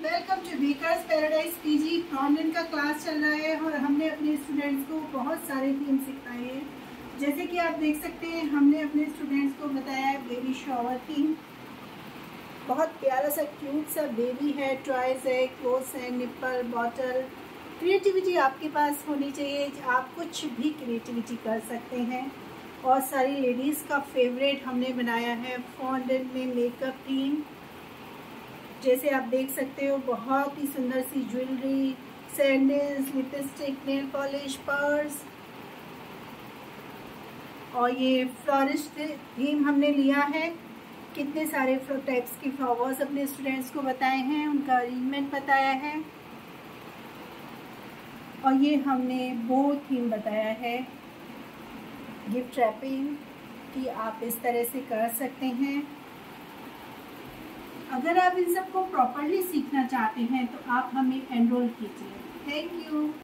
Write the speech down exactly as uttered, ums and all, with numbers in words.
Welcome to bakers paradise PG. Online का class चल रहा है और हमने अपने स्टूडेंट्स को बहुत सारे थीम सिखाए हैं। जैसे कि आप देख सकते हैं, हमने अपने स्टूडेंट्स को बताया है बेबी शॉवर थीम। बहुत प्यारा सा क्यूट सा बेबी है, टॉयज है, क्लोथ्स है, निप्पल, बॉटल। क्रिएटिविटी आपके पास होनी चाहिए, आप कुछ भी क्रिएटिविटी कर सकते हैं। और सारी लेडीज़ का फेवरेट हमने बनाया है फॉन्डेंट में मेकअप थीम। जैसे आप देख सकते हो, बहुत ही सुंदर सी jewellery, sandals, lipstick, nail polish, purse. और ये फ्लोरिस्ट थीम हमने लिया है। कितने सारे टाइप्स के फ्लावर्स अपने स्टूडेंट्स को बताए हैं, उनका अरेंजमेंट बताया है। और ये हमने वो थीम बताया है गिफ्ट रैपिंग कि आप इस तरह से कर सकते हैं। अगर आप इन सबको प्रॉपरली सीखना चाहते हैं तो आप हमें एनरोल कीजिए। Thank you.